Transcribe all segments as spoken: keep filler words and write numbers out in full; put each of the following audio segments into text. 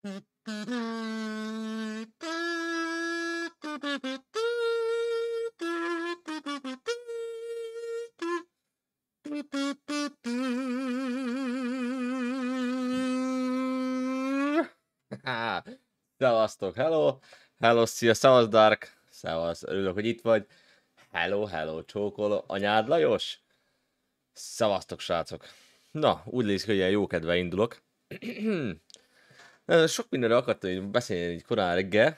Szevasztok, hello! Hello, szia, szevasz Dark! Szevasz, örülök, hogy itt vagy. Hello, hello, csókoló. Anyád Lajos? Szevasztok, srácok! Na, úgy néz ki, hogy ilyen jó kedve indulok. Sok mindenre akartam beszélni így korán reggel.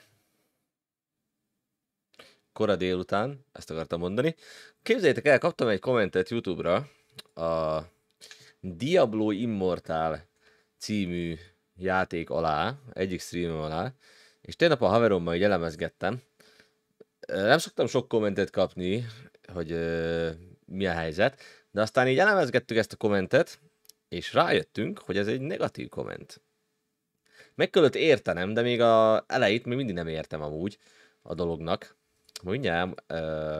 Kora délután, ezt akartam mondani. Képzeljétek el, kaptam egy kommentet YouTube-ra a Diablo Immortal című játék alá, egyik streamem alá, és tegnap a haverommal így elemezgettem. Nem szoktam sok kommentet kapni, hogy uh, mi a helyzet, de aztán így elemezgettük ezt a kommentet, és rájöttünk, hogy ez egy negatív komment. Meg kellett értenem, de még az elejét még mindig nem értem amúgy a dolognak. Mindjárt, uh,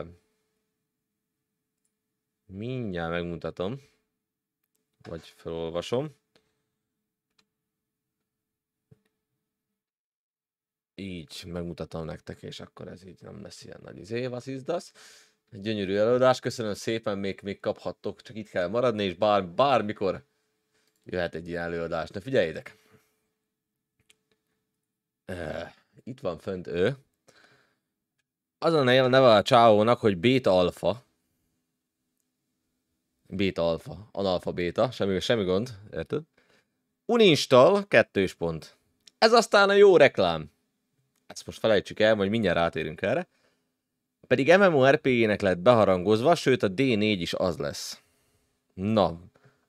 mindjárt megmutatom, vagy felolvasom. Így megmutatom nektek, és akkor ez így nem lesz ilyen nagy izé, was is das? Egy gyönyörű előadás, köszönöm szépen, még, még kaphattok, csak itt kell maradni, és bár, bármikor jöhet egy ilyen előadás. De figyeljétek! Uh, itt van fönt ő. Az a neve a csávónak, hogy Beta Alpha. Beta Alpha, analfa beta, semmi, semmi gond, érted? Uninstall, kettős pont. Ez aztán a jó reklám. Ezt most felejtsük el, majd mindjárt rátérünk erre. Pedig MMORPG-nek lett beharangozva, sőt a dé négy is az lesz. Na.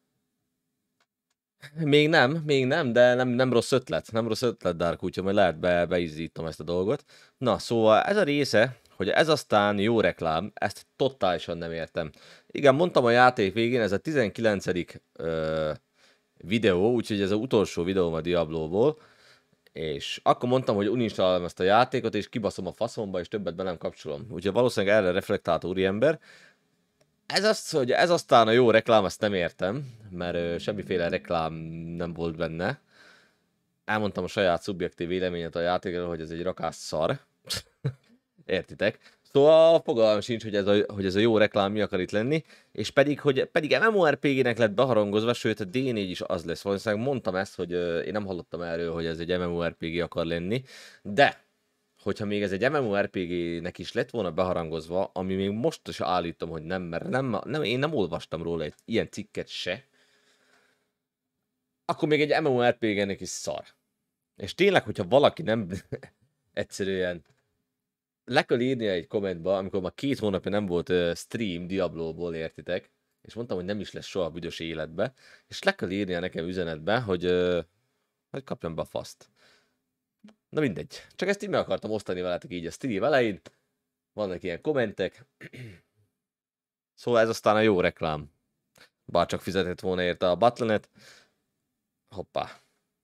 Még nem, még nem, de nem, nem rossz ötlet. Nem rossz ötlet, Dark, úgyhogy majd lehet be, beizzítom ezt a dolgot. Na, szóval ez a része, hogy ez aztán jó reklám, ezt totálisan nem értem. Igen, mondtam a játék végén, ez a tizenkilencedik Ö, videó, úgyhogy ez az utolsó videóm a Diablóból. És akkor mondtam, hogy uninstallálom ezt a játékot, és kibaszom a faszomba, és többet be nem kapcsolom. Úgyhogy valószínűleg erre reflektált úriember. Ez az, hogy ez aztán a jó reklám, ezt nem értem, mert ö, semmiféle reklám nem volt benne. Elmondtam a saját szubjektív véleményet a játékról, hogy ez egy rakás szar. Értitek? Szóval fogalmam sincs, hogy ez, a, hogy ez a jó reklám mi akar itt lenni, és pedig, hogy pedig MMORPG-nek lett beharangozva, sőt a dé négy is az lesz. Valószínűleg mondtam ezt, hogy uh, én nem hallottam erről, hogy ez egy MMORPG akar lenni, de hogyha még ez egy MMORPG-nek is lett volna beharangozva, ami még most is állítom, hogy nem, mert nem, nem, én nem olvastam róla egy ilyen cikket se, akkor még egy MMORPG-nek is szar. És tényleg, hogyha valaki nem egyszerűen le kell írnia egy kommentbe, amikor már két hónapja nem volt uh, stream Diablóból, értitek? És mondtam, hogy nem is lesz soha büdös életbe. És le kell írnia nekem üzenetbe, hogy, uh, hogy kapjam be a faszt. Na mindegy. Csak ezt így meg akartam osztani veletek így a stream elején. Vannak ilyen kommentek. Szóval ez aztán a jó reklám. Bár csak fizetett volna érte a Battle.net. Hoppá.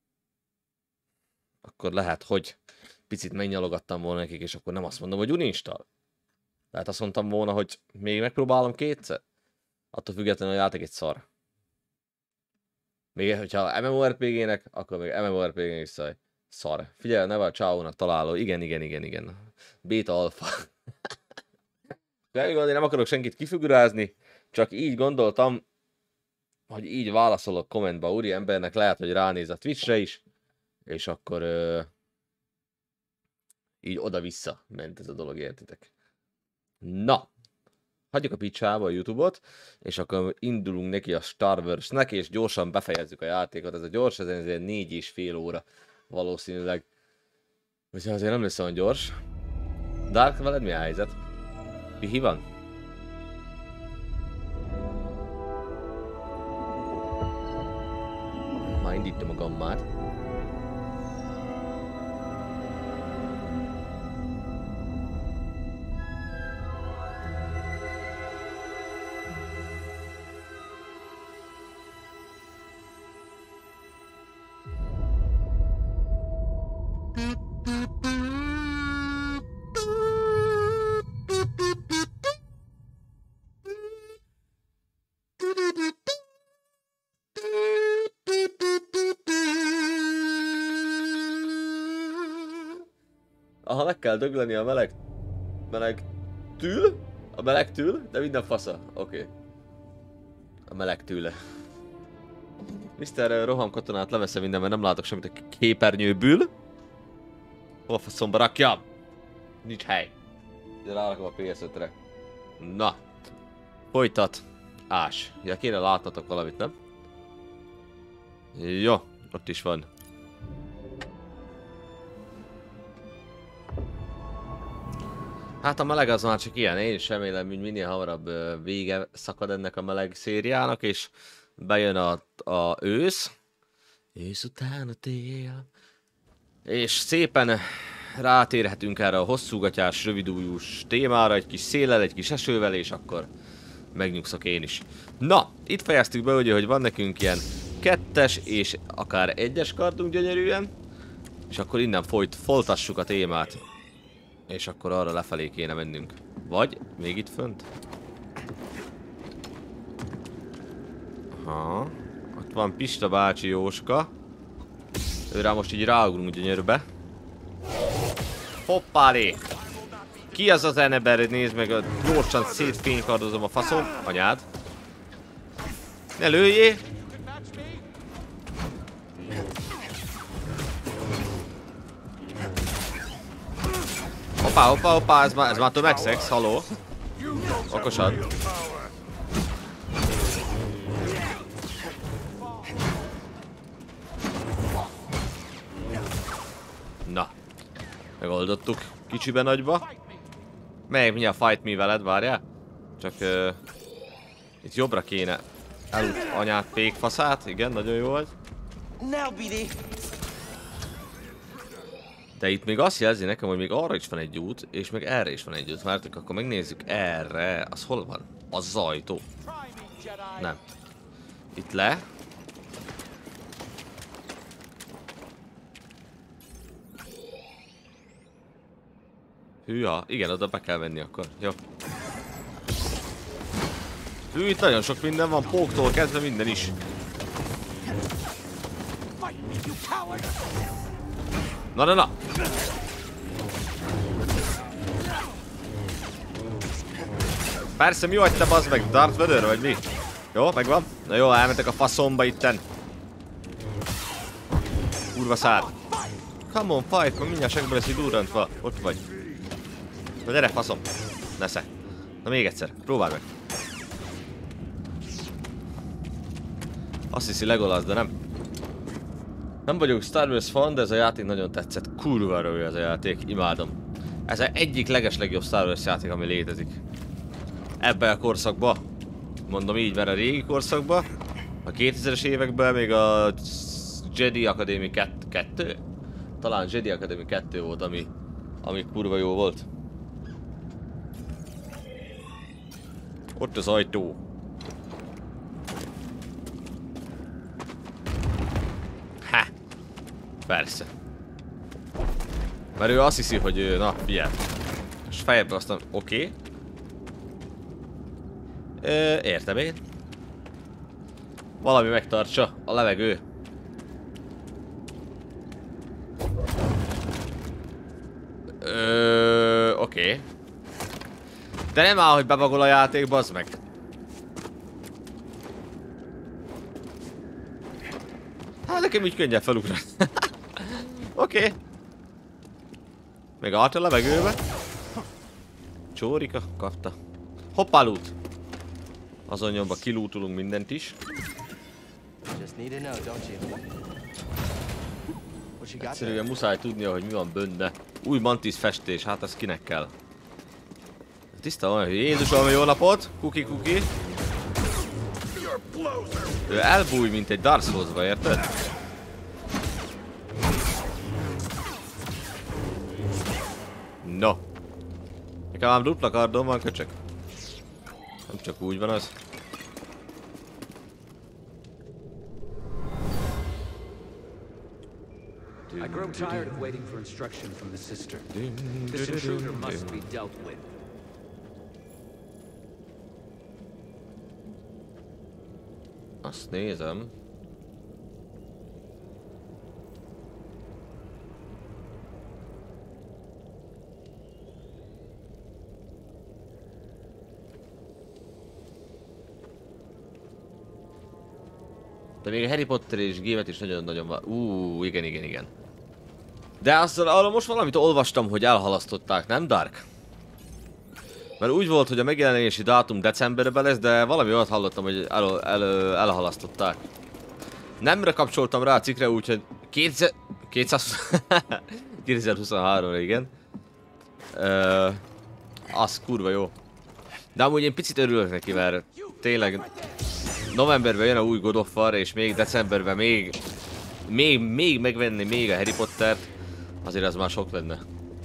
Akkor lehet, hogy picit megnyalogattam volna nekik, és akkor nem azt mondom, hogy uninstall. Tehát azt mondtam volna, hogy még megpróbálom kétszer. Attól függetlenül a játék egy szar. Még hogyha MMORPG-nek, akkor még MMORPG-nek is szar. Szar. Figyelj, a neve a csávónak találó. Igen, igen, igen, igen. Beta Alpha. Én nem akarok senkit kifigurázni, csak így gondoltam, hogy így válaszolok kommentbe úri embernek, lehet, hogy ránéz a Twitchre is, és akkor ö, így oda-vissza ment ez a dolog, értitek. Na, hagyjuk a picsába a YouTube-ot, és akkor indulunk neki a Star Wars-nek, és gyorsan befejezzük a játékot. Ez a gyors, ez egy négy és fél óra valószínűleg. Úgyhogy azért nem lesz olyan gyors. Dark, veled mi a helyzet? Pihi van? Már indítom a gammát. aha, meg kell dögleni a meleg... meleg... tül? A meleg tül? De minden fasza. Oké. Okay. A meleg tűle. miszter Roham katonát leveszem minden, mert nem látok semmit a képernyőből. Hol faszomba rakjam? Nincs hely. De rárakom a pé es ötre. Na. Folytat. Ás. Ja, kéne látnatok valamit, nem? Jó, ott is van. Hát a meleg az már csak ilyen, én is remélem, hogy minél hamarabb vége szakad ennek a meleg szériának, és bejön a, a ősz. Ősz után a tél. És szépen rátérhetünk erre a hosszúgatyás, rövidújús témára, egy kis széllel, egy kis esővel, és akkor megnyugszok én is. Na, itt fejeztük be, ugye, hogy van nekünk ilyen kettes és akár egyes kardunk gyönyörűen, és akkor innen folyt, folytassuk a témát. És akkor arra lefelé kéne mennünk. Vagy még itt fönt? Aha. Ott van Pista bácsi Jóska. Őrá most így ráugrunk gyönyörbe. Hoppálé! Ki az az ember? Nézd meg, gyorsan szétfénykardozom a faszom. Anyád. Ne lőjé! Hoppá, hoppá, hoppá, ez már, ez már tömegszex, haló. Okosan. Na. Megoldottuk kicsibe nagyba. Melyik mi a fight me veled, várjál? Csak uh, itt jobbra kéne elút anyát pékfaszát, igen, nagyon jó vagy. De itt még azt jelzi nekem, hogy még arra is van egy út, és még erre is van egy út. Várjátok, akkor megnézzük erre. Az hol van? Az az ajtó. Nem. Itt le. Hűha, igen, oda be kell menni akkor. Jó. Hű, itt nagyon sok minden van, póktól kezdve minden is. Na, na, na! Persze, mi vagy te, bazd meg? Darth Vader vagy mi? Jó, megvan? Na jó, elmentek a faszomba itten. Kurva szár. Come on, fight, ma mindjárt segbe lesz így durrantva. Ott vagy. Na gyere, faszom. Nesze. Na még egyszer, próbálj meg. Azt hiszi Legolas, de nem. Nem vagyok Star Wars fan, de ez a játék nagyon tetszett. Kurva rövid ez a játék, imádom. Ez az egyik legeslegjobb Star Wars játék, ami létezik. Ebben a korszakban. Mondom így, mert a régi korszakban, a kétezres években még a Jedi Academy kettő, talán Jedi Academy kettő volt, ami, ami kurva jó volt. Ott az ajtó. Ha! Persze. Mert ő azt hiszi, hogy ő, na, figyelj. És fejebbe aztán, oké. Okay. Ö, értem én. Valami megtartsa a levegő. Ö, oké. Okay. De nem áll, hogy bebagol a játék, bazd meg. Hát nekem úgy könnyen felugrani. Oké. Okay. Meg állt a levegőbe. Csórika kapta. Hoppá, loot. Azon nyomba kilútulunk mindent is. Egyszerűen muszáj tudnia, hogy mi van benne. Új Mantis festés, hát ez kinek kell? Tiszta olyan, hogy Jézusom, jó napot! Kuki, kuki! Ő elbúj, mint egy Dark Souls-ba, érted? No. Nekem ám dupla kardom van, köcsök. Nem csak úgy van az. I grow tired of waiting for instruction from the sister. This intruder must be dealt with. Azt nézem. De még a Harry Potter és gémet is nagyon-nagyon van. Ú, igen, igen, igen. De azt arra most valamit olvastam, hogy elhalasztották, nem Dark? Mert úgy volt, hogy a megjelenési dátum decemberben lesz, de valami olyat hallottam, hogy el, el, elhalasztották. Nemre kapcsoltam rá a cikkre, úgyhogy kétezer-huszonhárom-ra, igen. Uh, az kurva jó. De amúgy én picit örülök neki, mert tényleg novemberben jön a új God of War, és még decemberben még, még, még megvenni még a Harry Pottert, azért az már sok lenne.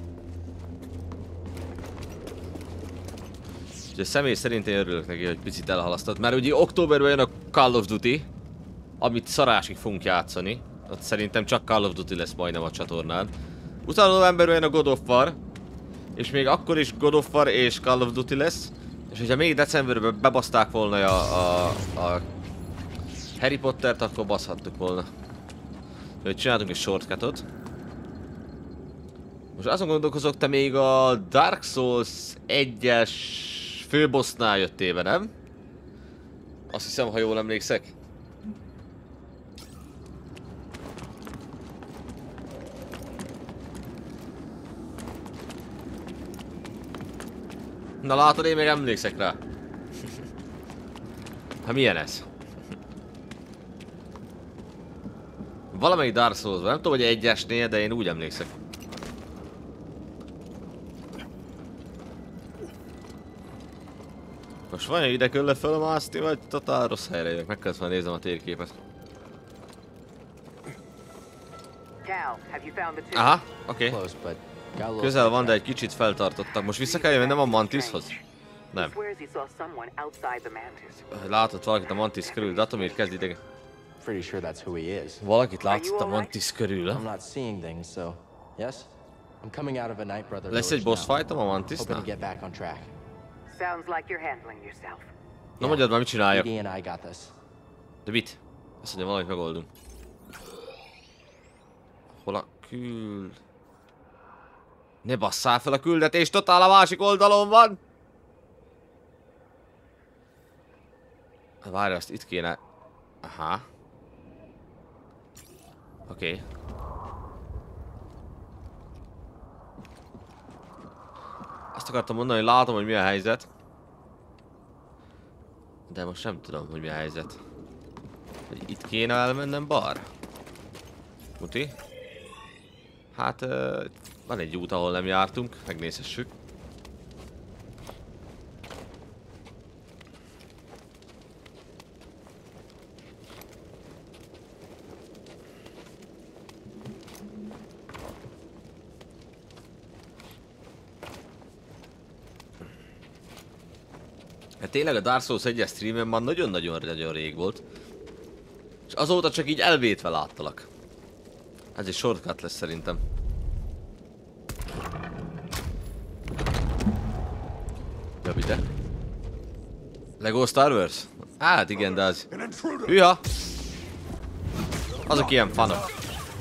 Úgyhogy személy szerint én örülök neki, hogy picit elhalasztott, mert ugye októberben jön a Call of Duty, amit szarásig fogunk játszani. Ott szerintem csak Call of Duty lesz majdnem a csatornán. Utána novemberben jön a God of War, és még akkor is God of War és Call of Duty lesz. És hogyha még decemberben bebaszták volna a, a, a Harry Pottert, akkor baszhattuk volna. Úgyhogy csináltunk egy shortcutot. Most azon gondolkozok, te még a Dark Souls egyes főbossnál jöttél be, nem? Azt hiszem, ha jól emlékszek. Na látod, én még emlékszek rá. Hát milyen ez? Valamelyik Dark Souls-ban, nem tudom, hogy egyesnél, de én úgy emlékszek. Most van ide kölle fölmászni, vagy totál rossz helyre jövök? Meg kellett volna nézem a térképet. Aha, oké. Okay. Közel van, de egy kicsit feltartottak. Most vissza kell jönni, nem a Mantishoz? Nem. Látott valakit a Mantis körül, de attól miért kezd idegen. Valakit látott a Mantis körül, ha? Lesz egy boss fight-om a Mantisnál? Na mondjad már, mit csináljak? De mit? Azt mondja, valamit megoldunk. Hol a küld... Ne basszál fel a küldetés, totál a másik oldalon van! Várj, azt itt kéne... Aha. Oké. Okay. Azt akartam mondani, hogy látom, hogy mi a helyzet. De most nem tudom, hogy mi a helyzet. Hogy itt kéne elmennem balra? Muti? Hát... Uh, van egy út, ahol nem jártunk, megnézhessük. Hát tényleg a Dark Souls egyes streamen már nagyon-nagyon-nagyon rég volt. És azóta csak így elvétve láttalak. Ez egy shortcut lesz szerintem. Jobb ide. Lego Star Wars? Hát igen, de az... Hűha! Azok ilyen fanok.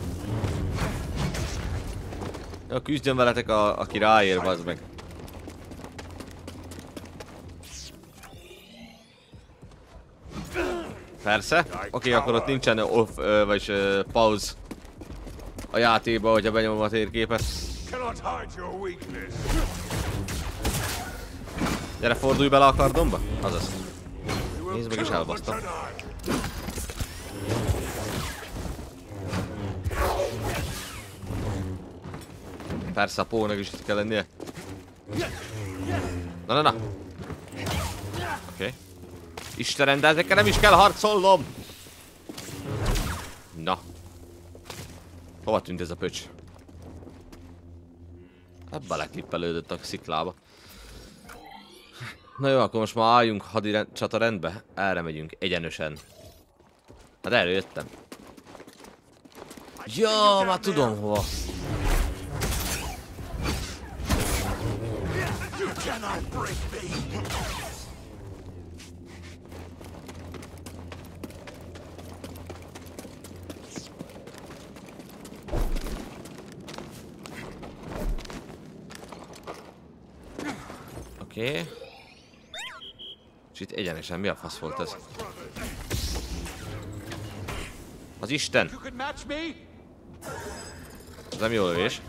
Jó, küzdjön veletek, a, aki ráér, bazd meg. Persze. Oké, okay, akkor ott nincsen off, ö, vagy ö, pause a játékba, hogyha benyomom a térképet. Gyere, fordulj bele a kardomba? Azaz. Nézd meg, is elbasztam. Persze, a pónak is itt kell lennie. Na, na, na. Oké. Okay. Istenem, de ezekkel nem is kell harcolnom! Na. Hova tűnt ez a pöcs? Hát beleklippelődött a sziklába. Na jó, akkor most már álljunk hadi csata rendbe. Erre megyünk, egyenösen. Hát erről jöttem. Ja, már tudom hova. Oké. Okay. És itt egyenesen mi a fasz volt ez? Az Isten! Ez nem jó lövés.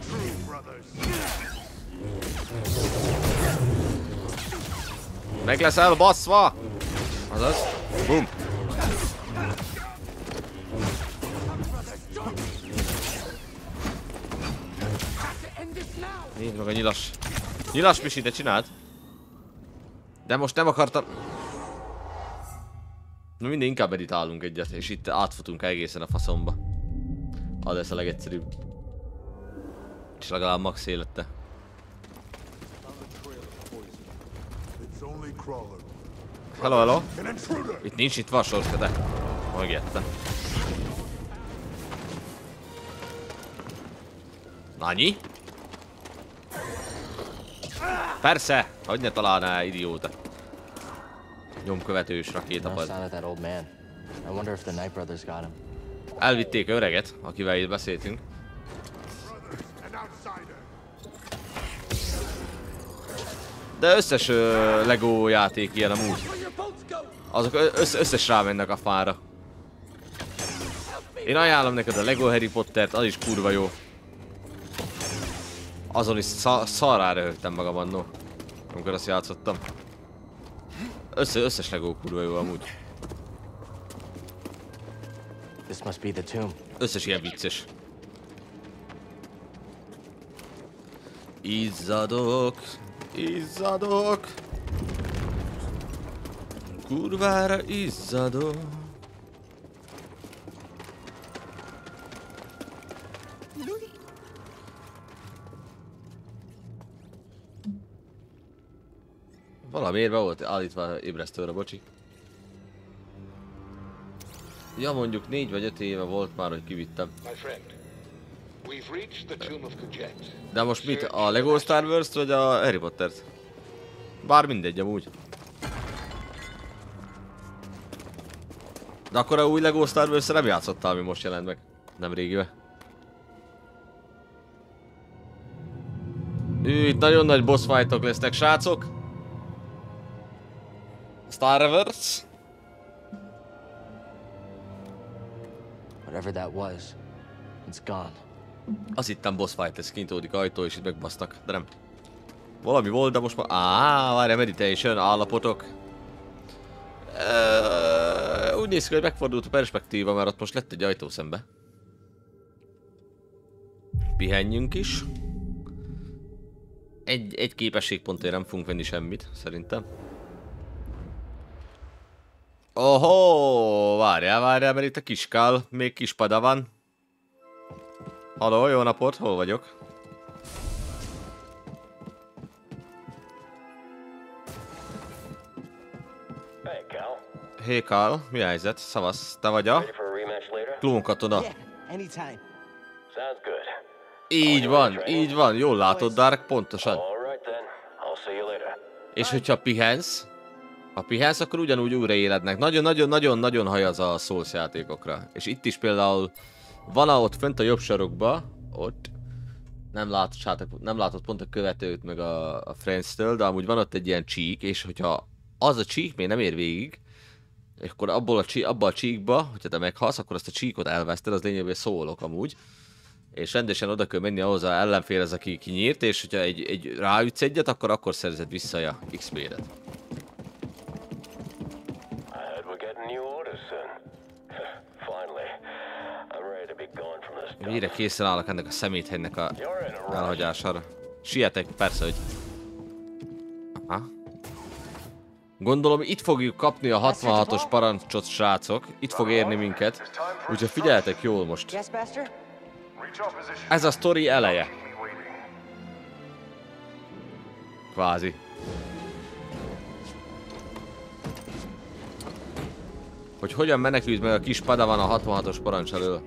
Meg leszel baszva! Azaz. Bum! Nézd meg a nyilas. Nyilas Misi, te csináld! De most nem akartam... Na mindig inkább editálunk egyet, és itt átfutunk egészen a faszomba. Az lesz a legegyszerűbb. És legalább max élete. Hello, hello! Itt nincs itt van sors, de megjettem. Nanyi? Persze! Hogy ne találná, idióta. Nyomkövetős rakétapad. Elvitték öreget, akivel itt beszéltünk. De összes uh, Lego játék ilyen amúgy. Azok össze összes rámennek a fára. Én ajánlom neked a Lego Harry Pottert, az is kurva jó. Azon is szarrá röhögtem magam annó, amikor azt játszottam. Össze összes Lego kurva jó amúgy. Összes ilyen vicces. Izzadok, izzadok. Kurvára izzadok. Valamiért be volt állítva ébresztőre, bocsi. Ja, mondjuk négy vagy öt éve volt már, hogy kivittem. De most mit? A Lego Star Wars-t vagy a Harry Pottert? Bár mindegy amúgy. De akkor a új Lego Star Wars-re nem játszottál, ami most jelent meg. Nem régibe. Ő, itt nagyon nagy boss fightok lesznek, srácok. Star Wars. Whatever that was, it's gone. Azt hittem boss fight lesz, kintódik ajtó és itt megbasztak, de nem. Valami volt, de most már... Áááá, várj, meditation, állapotok. Eee, úgy néz ki, hogy megfordult a perspektíva, mert ott most lett egy ajtó szembe. Pihenjünk is. Egy, egy képességpontért nem fogunk venni semmit, szerintem. Ohó, várjál, várjál, mert itt a kiskál, még kispada van. Halló, jó napot, hol vagyok? Hey Carl, mi a helyzet? Szavasz, te vagy a klónkatona. Így van, így van, jól látod, Dark, pontosan. És hogyha pihensz, ha pihensz, akkor ugyanúgy újraélednek. Nagyon-nagyon-nagyon-nagyon hajaz a Souls játékokra. És itt is például van ott fönt a jobb sarokba, ott nem látod, nem látod pont a követőt meg a, a Friends-től, de amúgy van ott egy ilyen csík, és hogyha az a csík még nem ér végig, és akkor abból a csík, abba a csíkba, hogyha te meghalsz, akkor azt a csíkot elveszted, az lényegében szólok amúgy. És rendesen oda kell menni ahhoz az ellenfélhez, aki kinyírt, és hogyha egy, egy ráütsz egyet, akkor akkor szerzed vissza a iksz pé-et. Mire készen állok ennek a szeméthelynek a elhagyására? Sietek, persze, hogy... Aha. Gondolom, itt fogjuk kapni a hatvanhatos parancsot, srácok. Itt fog érni minket. Úgyhogy figyeljetek jól most. Ez a sztori eleje. Kvázi. Hogy hogyan menekülsz meg a kis Padawan a hatvanhatos parancs elől.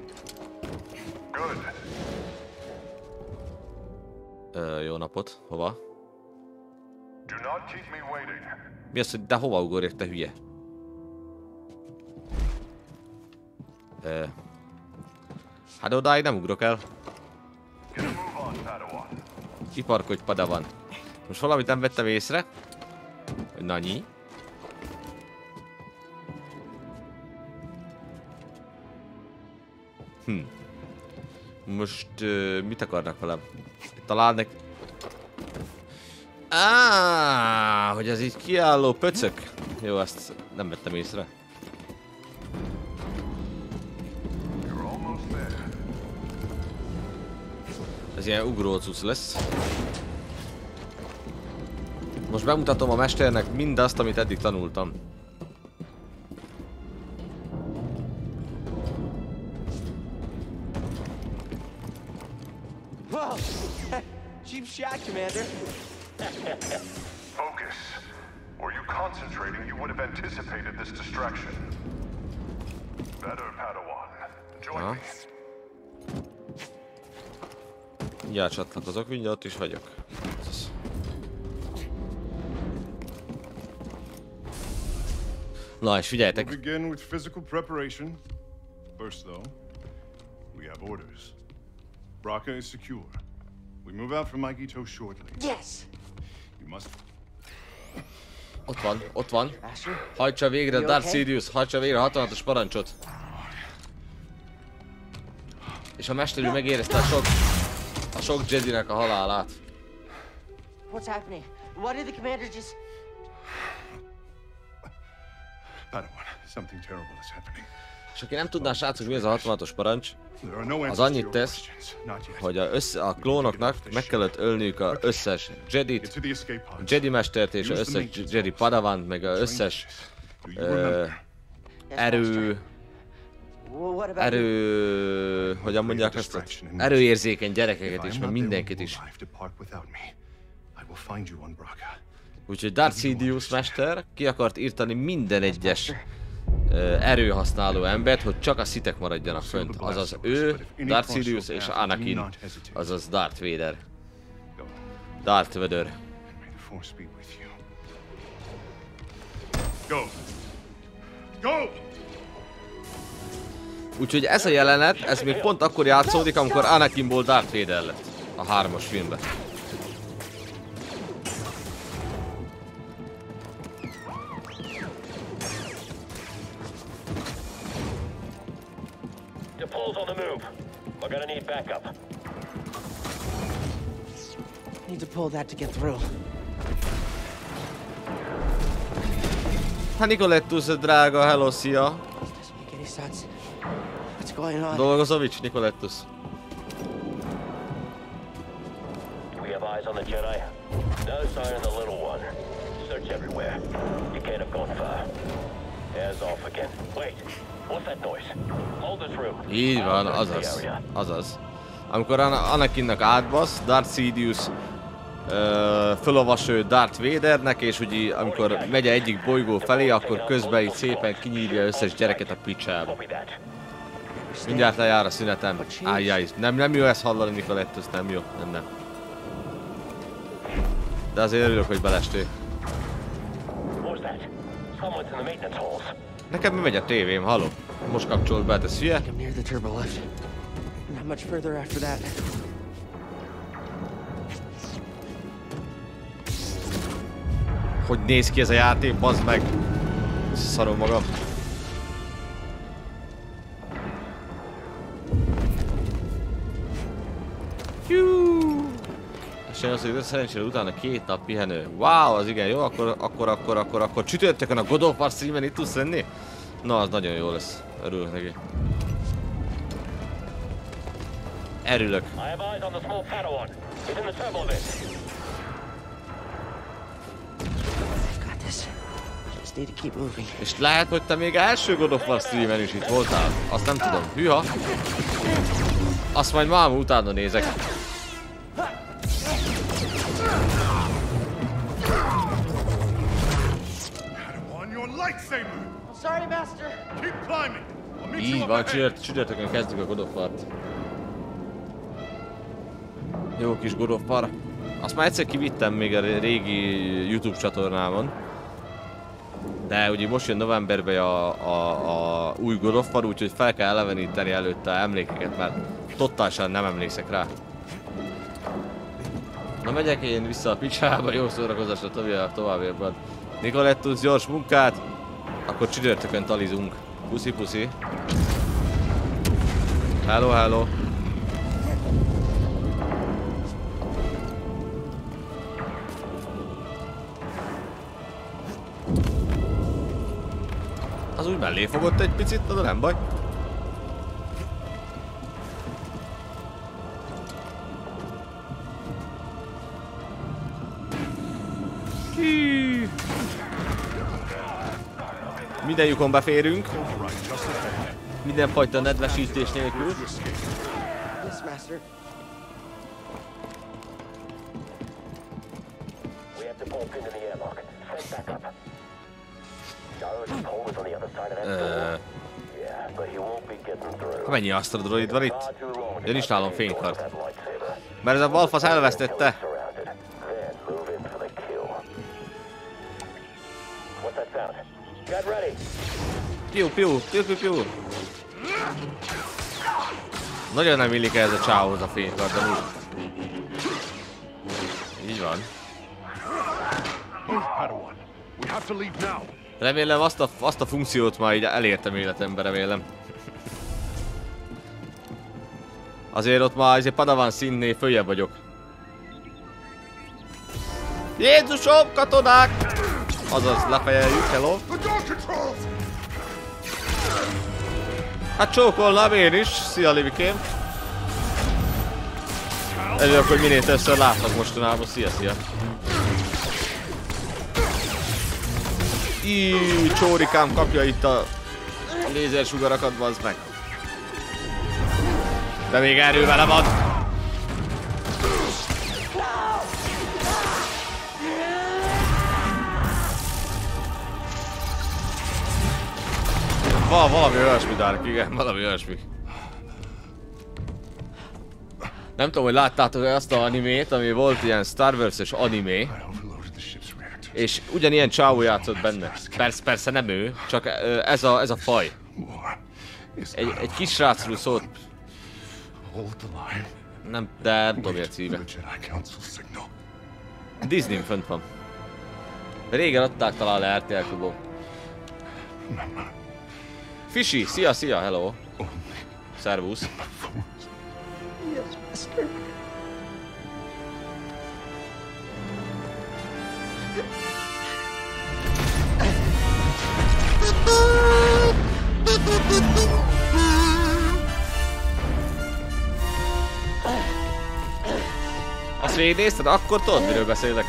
Ö, jó napot. Hova? Mi az, hogy de hova ugorjak, te hülye? Ö, hát odáig nem ugrok el. Kiparkodj, Padawan. Most valamit nem vettem észre. Nanyi. Hm. Most uh, mit akarnak velem? Talán nek... Áááá, hogy ez így kiálló pöcök. Jó, ezt nem vettem észre. Ez ilyen ugrócuc lesz. Most bemutatom a mesternek mindazt, amit eddig tanultam. Whoa! Cheap shot, Commander. Focus. Were you concentrating, you would have anticipated this distraction. Better, Padawan. Join me. Mindjárt csatlakozok, mindjárt ott is vagyok. Na és figyeljetek! We'll begin with physical preparation. First though, we have orders. Bracca is secure. We move out from Maikito shortly. Yes! You must... Ott van, ott van. Asher? Hajtsa végre, You Darth okay? Sidious, hajtsa végre a hatvanhatos parancsot. És a mesterű megérezte a sok, a sok Jedinek a halálát. What's happening? Why did the Commander just... Padawan, something terrible is happening. És aki nem tudná, srácok, mi ez a hatvanhatos parancs, There are no az answers to annyit your tesz, questions. Not yet. hogy a, össze, a klónoknak meg kellett ölniük az összes Jedit, Get to the escape pods. Jedi mestert és az összes Jedi Padawant, meg az összes Do you ö, remember? erő... Well, what about erő... hogyan mondják ezt? Erőérzékeny gyerekeket is, meg mindenkit is. Úgyhogy Darth Sidious mester ki akart írtani minden egyes ö, erőhasználó embert, hogy csak a szitek maradjanak fönt. Azaz ő, Darth Sidious és Anakin, azaz Darth Vader. Darth Vader. Go! Go! Úgyhogy ez a jelenet, ez még pont akkor játszódik, amikor Anakinból Darth Vader lett a hármas filmben. Depot's on the move. We're gonna need backup. Need to pull that to get through. Hát Nicolettus, drága, hello, szia! Doesn't make any sense. What's going on? Dolgozovics, Nicolettus. We have eyes on the Jedi. No sign of the little one. Search everywhere. You can't have gone far. Hands off again. Wait. What's that noise? Hold this room. Így van, azaz. Azaz. Amikor An Anakinnak átbasz, Darth Sidious uh, fölolvaső Darth Vadernek, és ugye amikor megy egyik bolygó felé, akkor közben így szépen kinyírja összes gyereket a picsába. Copy that. Mindjárt lejár a szünetem. Ájjáj, nem, nem jó ezt hallani, Nicolettus, nem jó, nem, nem. De azért örülök, hogy belestél. What's that? Someone's in the maintenance halls. Nekem mi megy a tévém, halló? Most kapcsolt be, te hülye? I'm near the turbo lift. Not much further after that. Hogy néz ki ez a játék, bazd meg! Szarom magam. És az, hogy szerencsére utána két nap pihenő. Wow, az igen jó, akkor, akkor, akkor, akkor, akkor csütörtökön a God of War streamen itt tudsz lenni? Na, az nagyon jó lesz. Örülök neki. Erülök. I have eyes on the small Padawan. He's in the turbo vent. Got this. Just need to keep moving. És lehet, hogy te még első God of War streamen is itt voltál. Azt nem tudom. Hűha. Azt majd máma utána nézek. Padawan, your lightsaber! Sorry, Master. Keep climbing! I'll meet you Így up van, ahead. csütört, csütörtökön kezdjük a God of War-t. Jó kis God of War. Azt már egyszer kivittem még a régi YouTube csatornámon. De ugye most jön novemberben a, a, a új God of War, úgyhogy fel kell eleveníteni előtte emlékeket, mert totálisan nem emlékszek rá. Na megyek én vissza a picsába, jó szórakozásra továbbiakban. Nicolettus, gyors munkát, akkor csütörtökön talizunk. Puszi puszi. Hello, hello. Az úgy mellé fogott egy picit, de nem baj. Hű. Minden lyukon beférünk. Mindenfajta nedvesítés nélkül. Yes, master. We have to pull into the airlock. Send back up. Charles Cole is on the other side of that door. Yeah, but he won't be getting through. Mennyi Astra droid van itt? Jön is nálam fénykart. Mert ez a balfasz elvesztette. Then move in for the kill. What's that sound? Get ready. Piu, piu, piu, piu, piu. Nagyon nem illik ez a csához a fénykard, de úgy. Így van. Padawan, we have to leave now. Remélem azt a, azt a funkciót már így elértem életemben, remélem. Azért ott már azért Padawan színnél följebb vagyok. Jézusom, katonák! Azaz, lefejeljük, hello. Hát csókolnám én is, szia Livikém. Örülök, hogy minél többször látlak mostanában, szia, szia. Íííí, csórikám kapja itt a lézersugarakat, bazd meg. De még erő vele van. Van valami olyasmi, Dark, igen, valami olyasmi. Nem tudom, hogy láttátok azt az animét, ami volt ilyen Star Wars-es animé. És ugyanilyen csávó játszott benne. Persze, persze nem ő, csak ez a, ez a faj. Egy, egy kis srácról szólt. Nem, de nem tudom, mi a címe. Disney-n fönt van. Régen adták talán le er té el Klubon. Fishy, szia, szia, hello. Szervusz. Yes, master. Azt végignézted? Akkor tudod, miről beszélek.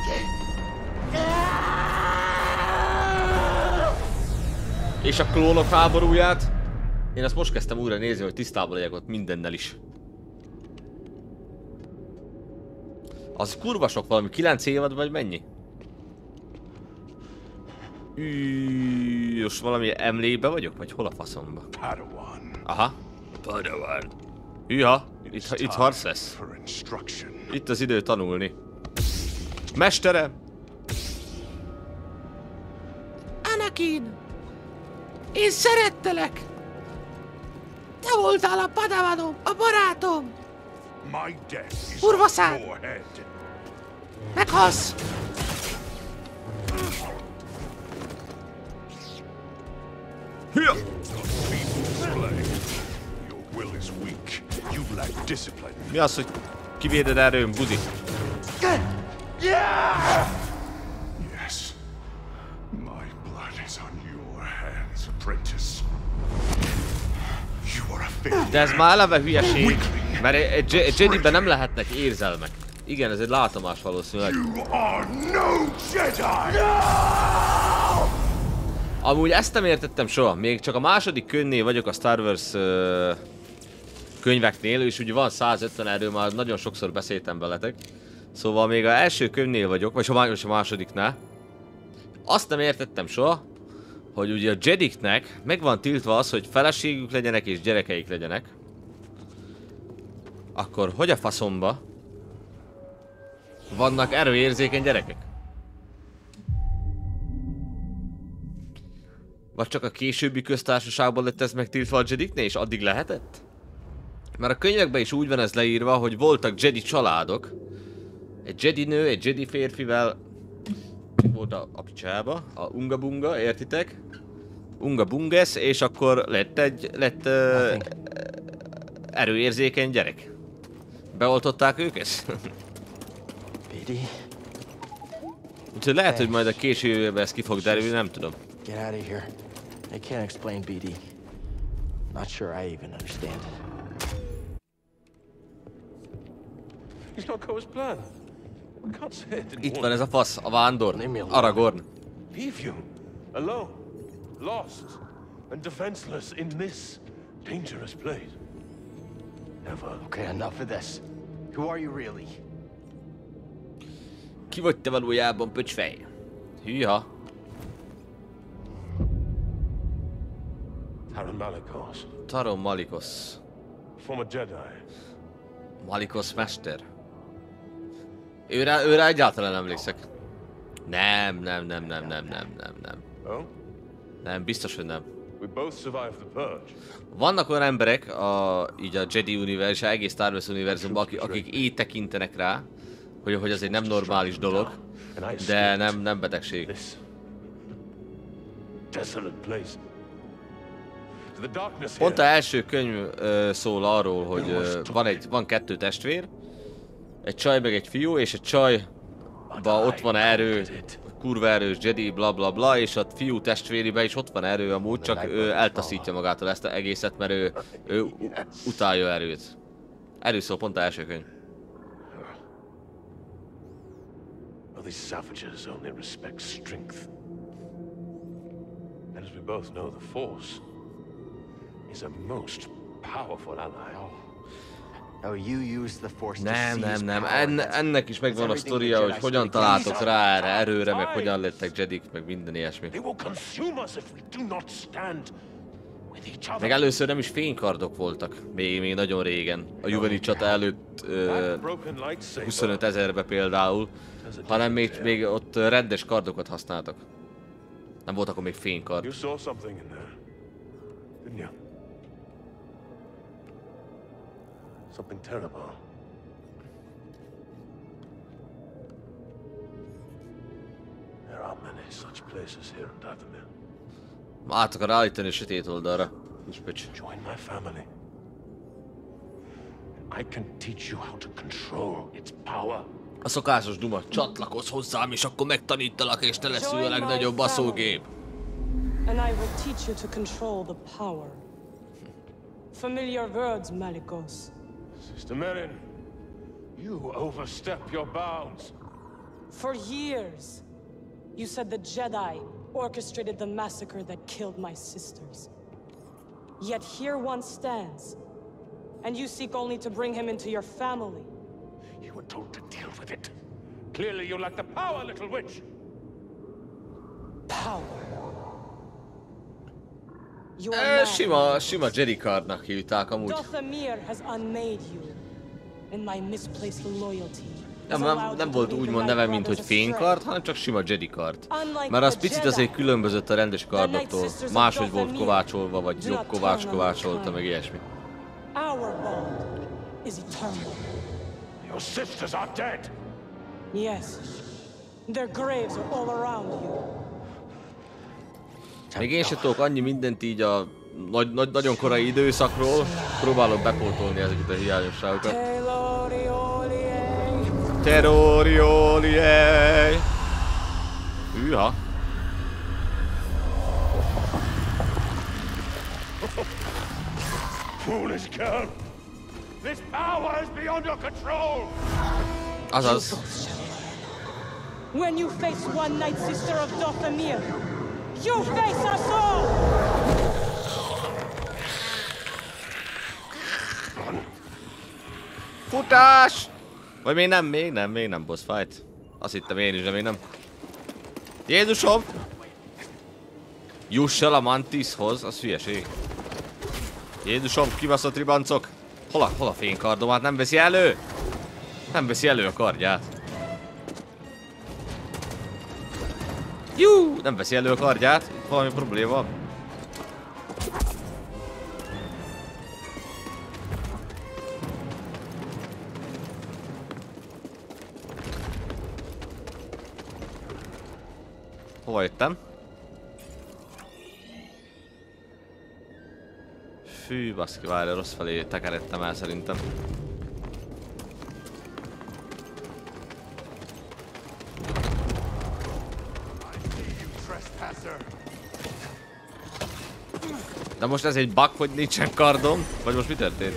És a klónok háborúját? Én azt most kezdtem újra nézni, hogy tisztában legyek ott mindennel is. Az kurva sok, valami kilenc évad vagy mennyi? Üüüüüű, most valami emlékbe vagyok? Vagy hol a faszomba? Padawan. Aha. Padawan. Hűha, itt, itt harc lesz. Itt az idő tanulni. Mesterem! Anakin! Én szerettelek! Te voltál a Padawanom, a barátom! Kurva szád! Meghalsz! Hűha! Mi az, hogy kivéded erőm, buzi? Yes. My blood is on your hands, apprentice. You are a failure. De ez már eleve hülyeség, mert egy, egy Jediben nem lehetnek érzelmek. Igen, ez egy látomás valószínűleg. You are no Jedi! Amúgy ezt nem értettem soha, még csak a második könyvnél vagyok a Star Wars uh, könyveknél, és ugye van százötven, erről már nagyon sokszor beszéltem veletek. Szóval még az első könyvnél vagyok, vagy a másodiknál. Azt nem értettem soha, hogy ugye a Jediknek meg van tiltva az, hogy feleségük legyenek és gyerekeik legyenek. Akkor hogy a faszomba vannak erőérzékeny gyerekek? Vagy csak a későbbi köztársaságban lett ez megtiltva a Jediknél, és addig lehetett? Mert a könyvekben is úgy van ez leírva, hogy voltak Jedi családok. Egy Jedi nő, egy Jedi férfivel volt a, a picsába, a Unga Bunga, értitek? Unga Bunges, és akkor lett egy, lett uh, erőérzékeny gyerek. Beoltották őket? B D, Úgyhogy lehet, hogy majd a késő jövőben ez ki fog derülni, nem tudom. get out of here. I can't explain B D. Not sure I even understand it. He's not go as planned. I can't say it didn't Itt want van ez a fasz, a vándor, Aragorn. to leave you alone, lost and defenseless in this dangerous place. Never. Okay, enough of this. Who are you really? Ki vagy te valójában, pöcsfej? Hűha. Taron Malikos, Taron Malikos. former Jedi. Malikos mester. Őre, őre egyáltalán emlékszek. Nem, nem, nem, nem, nem, nem, nem, nem. Oh? Nem, biztos, hogy nem. We both survived the purge. Vannak olyan emberek, a, így a Jedi univerzum, egész Star Wars univerzumban, akik, akik így tekintenek rá, hogy, hogy az egy nem normális dolog, de nem, nem betegség. This desolate place. The darkness Pont a here. első könyv ö, szól arról, hogy ö, van, egy, van kettő testvér, egy csaj meg egy fiú, és egy csajban ott van erő, kurva erős Jedi, bla bla bla, és a fiú testvéribe is ott van erő amúgy, csak ő eltaszítja magától ezt az egészet, mert ő, ő utálja erőt. Erről szól pont a első könyv. Well, these savages only respect strength. And as we both know, the Force is a most powerful ally. Oh, you use the Force to Nem, nem, seize nem. power. En, That's- ennek is megvan a that's sztoria, everything hogy the hogyan Jedi találtok speak. rá erre erőre, meg hogyan lettek Jedik, meg minden ilyesmi. They will consume us if we do not stand with each Meg other. először nem is fénykardok voltak, még, még nagyon régen. A Juveni csata előtt ö, That broken lightsaber. huszonöt ezerbe például, hanem még, még ott rendes kardokat használtak. Nem volt akkor még fénykard. You saw something in there, didn't you? Something terrible. There are many such places here in Dathomir. Át akar állítani a sötét oldalra. Kispöcs. Join my family. I can teach you how to control its power. A szokásos duma, csatlakozz hozzám, és akkor megtanítalak, és te leszel a legnagyobb baszógép. And I will teach you to control the power. Familiar words, Malikos. Sister Merrin, you overstep your bounds. For years, you said the Jedi orchestrated the massacre that killed my sisters. Yet here one stands, and you seek only to bring him into your family. You were told to deal with it. Clearly you lack the power, little witch. Power. Your E, man, sima, sima Jedi cardnak hívták amúgy. Dathomir has unmade you, and my misplaced loyalty. Nem, nem, nem volt úgymond neve, mint hogy fénykard, hanem csak sima Jedi kard. Mert az picit azért különbözött a rendes kardoktól. Máshogy volt kovácsolva, vagy jobb kovács kovácsolta, meg ilyesmi. Our bond is eternal. Your sisters are dead. Yes, their graves are all around you. Még én sem tudok annyi mindent így a nagy, nagy, nagyon korai időszakról. Próbálok bepótolni ezeket a hiányosságokat. Telorioliei. Terrorioliei! Hűha! Foolish girl. This power is beyond your control. Azaz. When you face one night sister of Dathomir, you face us all! Futás! Vagy még nem, még nem, még nem boss fight. Azt hittem én is, de még nem. Jézusom! Juss el a Mantishoz, az hülyeség. Jézusom, kibaszott ribancok! Hol a, hol a fénykardomát? Nem veszi elő? Nem veszi elő a kardját. Jú! Nem veszi elő a kardját. Itt valami probléma van. Hova jöttem? Fű, baszki, várja, rossz felé tekeredtem el szerintem. De most ez egy bug, hogy nincsen kardom? Vagy most mi történt?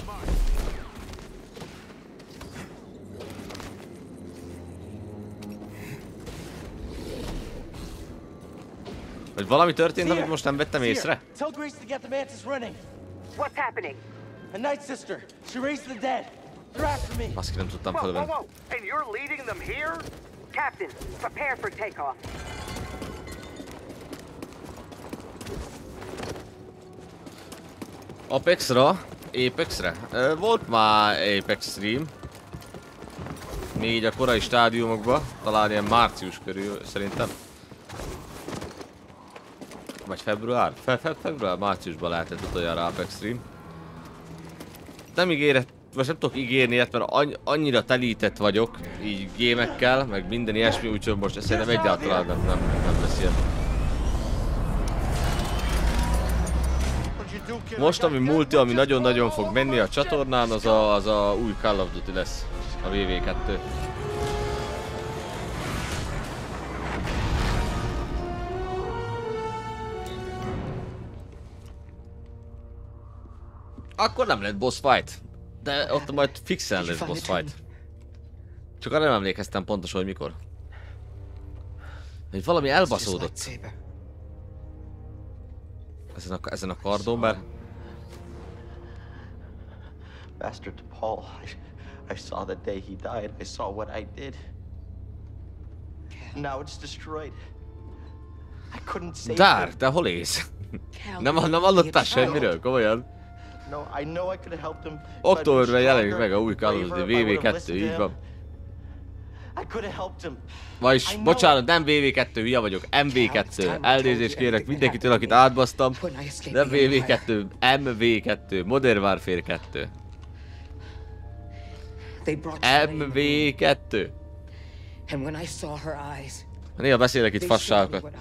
Vagy valami történt, amit most nem vettem észre? Tell Grace to get the mantis running. What's happening? A Night Sister. She raised the dead. They're after me. Baszki, nem tudtam Whoa, whoa, fölvenni. whoa! And you're leading them here? Captain, prepare for takeoff. Apexra? Apexre? Ö, volt már Apex stream. Még a korai stádiumokban, talán ilyen március körül szerintem. Vagy február? Fe, fe, február, márciusban lehetett utoljára Apex stream. Nem ígéret, most nem tudok ígérni ilyet, mert annyi, annyira telített vagyok, így gémekkel, meg minden ilyesmi, úgyhogy most ezt szerintem egyáltalán nem, nem, nem lesz ilyen. Most, ami multi, ami nagyon-nagyon fog menni a csatornán, az a, az a új Call of Duty lesz, a vé vé kettő. Akkor nem lett boss fight, de ott majd fixen lesz boss fight. Csak arra nem emlékeztem pontosan, hogy mikor. Hogy valami elbaszódott. Ezen a, ezen a kardon, mert... Bastard Paul. I, I saw the day he died. I saw what I did. Now it's destroyed. I couldn't save Dár, him. te hol ész? Nem, nem hallottál semmiről, komolyan? No, I know I could have helped him. Októberben jelenik meg a új Call of Duty vé vé kettő, így van. I could have helped him. Vagyis, bocsánat, nem vé vé kettő, hülye vagyok, em vé kettő. Elnézést kérek mindenkitől, akit átbasztam. Nem vé vé kettő, em vé kettő, Modern Warfare kettő. em vé kettő. Néha beszélek itt fasságokat.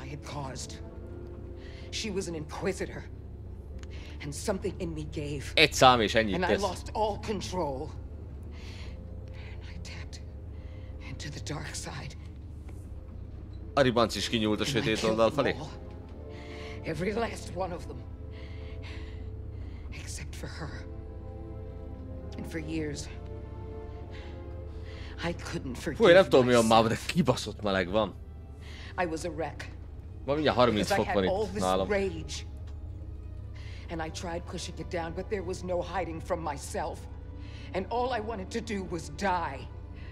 She was an inquisitor, and something in me gave. Egy szám és ennyit And I tesz. lost all control. And I tapped into the dark side. A ribanc is kinyúlt a sötét oldal felé. Every last one of them. Except for her. And for years, I couldn't forgive Fúj, nem tudom mi van myself. már, de kibaszott meleg van. I was a wreck. Ma mindjárt harminc Because I fok had van all itt this nálam. rage. And I tried pushing it down, but there was no hiding from myself. And all I wanted to do was die.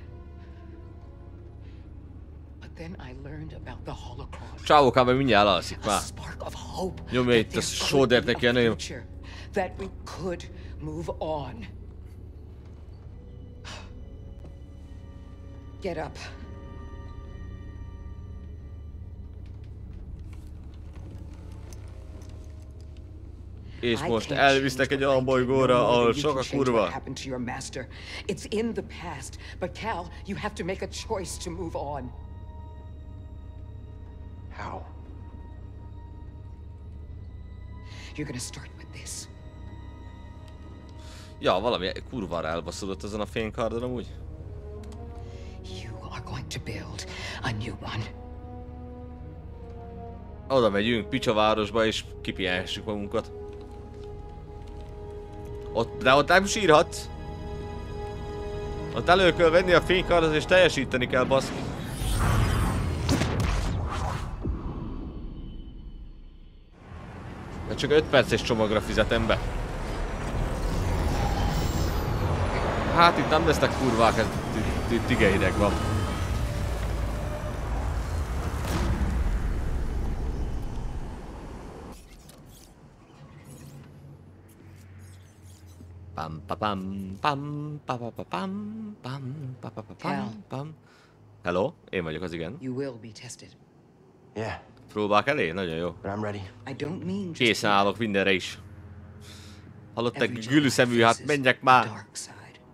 But then I learned about the Holocaust. Csávókám, mert mindjárt alszik A már. spark of hope. Nyomja that itt a there sódert could neki be a a nőm. future, that we could move on. Get up. És I most can't elvisznek egy change olyan what I did, bolygóra, no more ahol than you sok can a change kurva. what happened to your master. It's in the past, but Cal, you have to make a choice to move on. How? You're gonna start with this. Ja, valami kurvára elbaszódott ezen a fénykardon amúgy. You are going to build a new one. Oda megyünk Picsa városba és kipihenhessük magunkat. Ott, de ott nem sírhatsz. Ott elő kell venni a fénykardot és teljesíteni kell, baszki. De csak öt perces csomagra fizetem be. Hát itt nem lesznek kurvák, ez tigeideg van. Pam pa pam pam pa pa pa pam pam pa pa pa pam pam. Hello, én vagyok az igen. You will be tested. Yeah, Próbák elé? Nagyon jó. but I'm ready. I don't mean just Készen állok mindenre is. Hallott Every egy job gülüszemű, hát faces menjek the már. dark side.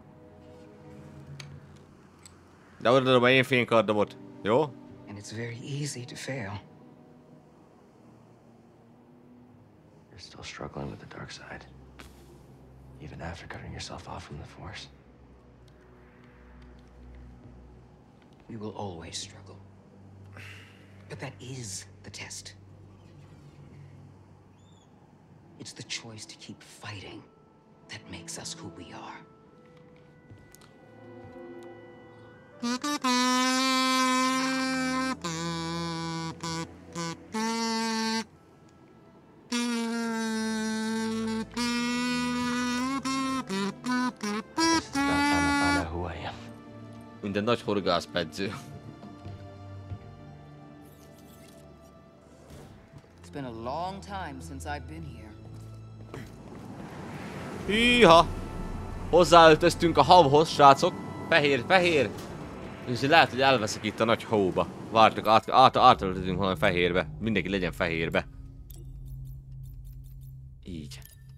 De odaadom a én fénykardomot, jó? And it's very easy to fail. You're still struggling with the dark side. Even after cutting yourself off from the Force? We will always struggle. But that is the test. It's the choice to keep fighting that makes us who we are. Minden nagy horgászpedző. It's been a long time since I've been here. Híha! Hozzáöltöztünk a havhoz, srácok. Fehér, fehér. És lehet, hogy elveszek itt a nagy hóba. Vártok, át, át, átöltözünk valami fehérbe. Mindenki legyen fehérbe. Így.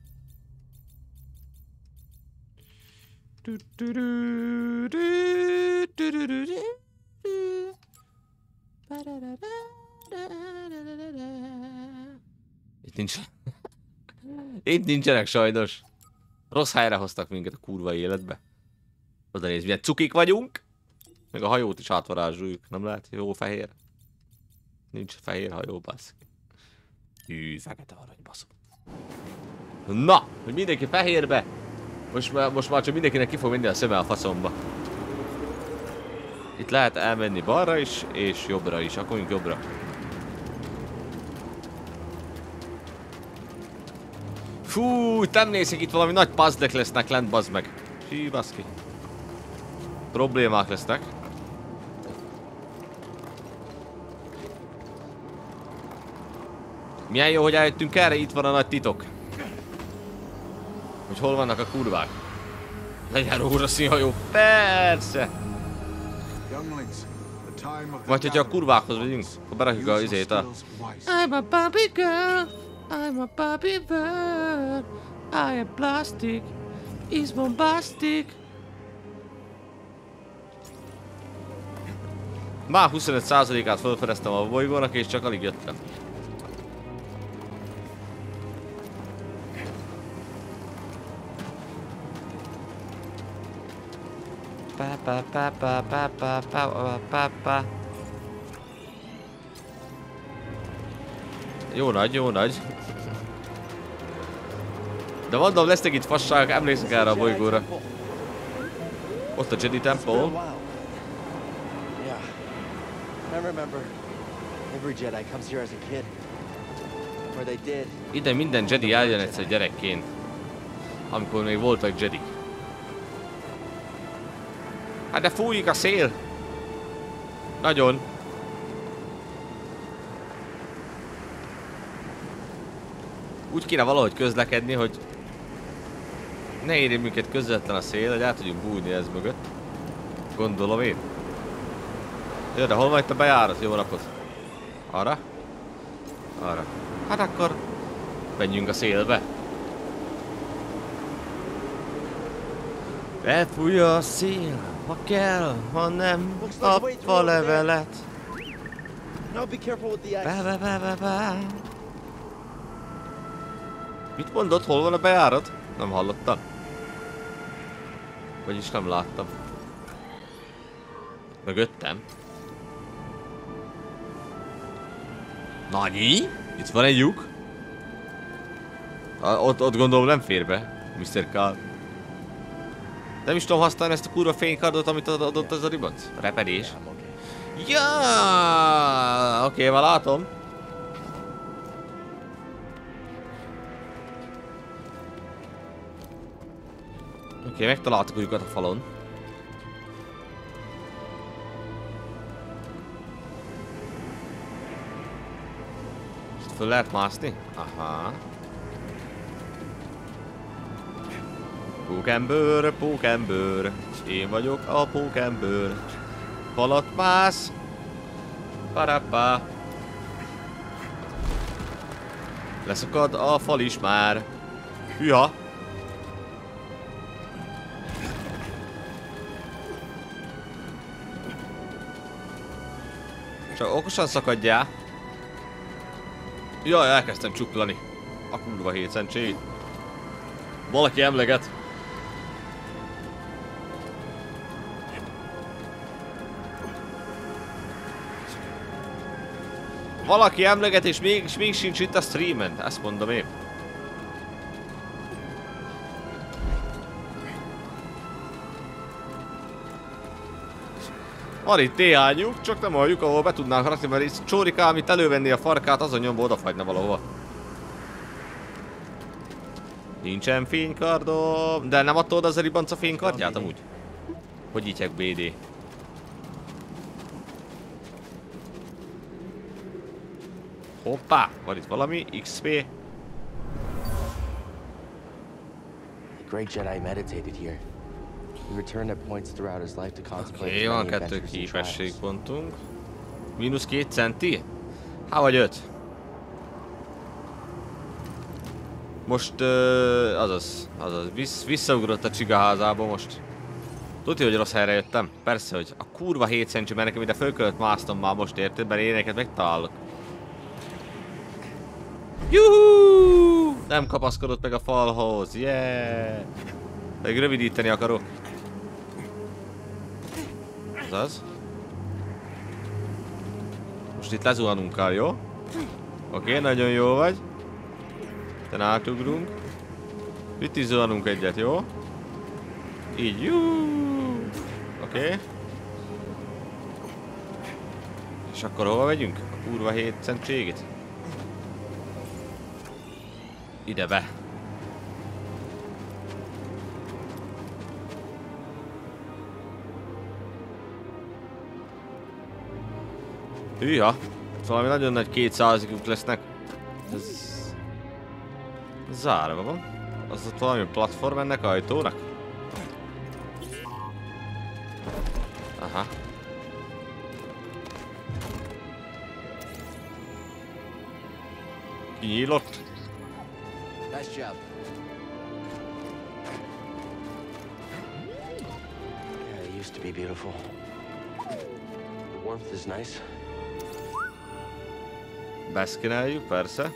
Itt nincs. Itt nincsenek sajnos. Rossz helyre hoztak minket a kurva életbe. Oda nézd, milyen cukik vagyunk. Meg a hajót is átvarázsoljuk. Nem lehet jó fehér? Nincs fehér hajó, basz. Hű, fekete arany, baszom. Na, hogy mindenki fehérbe. Most már, most már csak mindenkinek ki fog menni a szeme a faszomba. Itt lehet elmenni balra is, és jobbra is. Akkor mondjuk jobbra. Fú, nem nézik, itt valami nagy puzzle-ek lesznek lent, bazd meg. Fű, baszki. Problémák lesznek. Milyen jó, hogy eljöttünk erre, itt van a nagy titok. Hogy hol vannak a kurvák. Legyen rózsaszín hajó, persze! Vagy hogyha a kurvákhoz vagyunk, akkor berakjuk a izét a... I'm a Barbie girl, I'm a Barbie bird, I am plastic, is bombastic. Már huszonöt százalékát felfedeztem a bolygónak, és csak alig jöttem. Pa pa pa pa pa pa pa pa pa. Jó nagy, jó nagy. De mondom, lesznek itt fasságok, emlékszek erre a bolygóra. Ott a Jedi Temple. Yeah. I remember every Jedi comes here as a kid. Or they did. Ide minden Jedi eljön egyszer gyerekként. Amikor még voltak Jedi. Hát de fújik a szél! Nagyon! Úgy kéne valahogy közlekedni, hogy ne érjen minket közvetlen a szél, hogy át tudjunk bújni ez mögött. Gondolom én. Jó, de hol van itt a bejárat? Jó napot! Arra? Arra. Hát akkor menjünk a szélbe. Elfújja a szél, ha kell, ha nem, apa levelet. Be, be, be, be, be. Mit mondod, hol van a bejárat? Nem hallottam. Vagyis nem láttam. Mögöttem. Nanyi? Itt van egy lyuk. Ott, ott gondolom nem fér be, miszter Carl. Nem is tudom használni ezt a kurva fénykardot, amit adott ez a ribanc. Repedés. Ja, oké, okay, már látom. Oké, okay, megtaláltuk a lyukat a falon. Itt föl lehet mászni? Aha. Pókembőr, pókembőr, és én vagyok a pókembőr. Falat mász. Parapá. Leszakad a fal is már. Hűha. Csak okosan szakadjál. Jaj, elkezdtem csuklani. A kurva hétszentség. Valaki emleget. Valaki emleget és még, és még sincs itt a streamen. Ezt mondom én. Van itt néhányuk, csak nem halljuk, ahol be tudnánk rakni, mert itt csórikám itt elővenni a farkát, azon nyomba odafagyna valahova. Nincsen fénykardom, de nem adtad az a ribanca fénykardját amúgy? Hogy hívják bé dé? Hoppá, van itt valami, iksz pé. The great Jedi meditated here. He returned at points throughout his life to contemplate Oké, his van many kettő adventures and trials. képességpontunk. Mínusz két centi? Há vagy öt? Most, uh, azaz, azaz, vissz, visszaugrott a csigaházába most. Tudja, hogy rossz helyre jöttem? Persze, hogy a kurva hét centi, mert nekem ide föl kellett másztom már most, érted? Mert éneket megtalálok. Juhú! Nem kapaszkodott meg a falhoz, yeah! Pedig rövidíteni akarok. Azaz. Most itt lezuhanunk kell, jó? Oké, okay, nagyon jó vagy. Te átugrunk. Itt is zuhanunk egyet, jó? Így, juhú! Oké. Okay. És akkor hova megyünk? A kurva hét centségét? Ide be. Hűha! Valami nagyon nagy kétszázikuk lesznek. Ez... zárva van. Az ott valami platform ennek ajtónak? Aha. Kinyílott. Nice job. Yeah, it used to be beautiful. The warmth is nice. Beszkineljük, persze.